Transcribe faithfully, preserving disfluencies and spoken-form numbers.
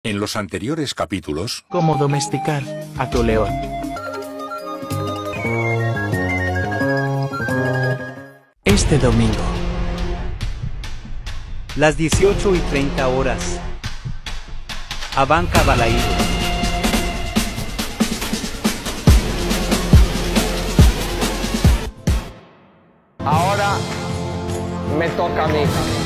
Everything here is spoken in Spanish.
En los anteriores capítulos... Cómo domesticar a tu león. Este domingo. Las dieciocho y treinta horas. Abanca Balaído. Ahora me toca a mí.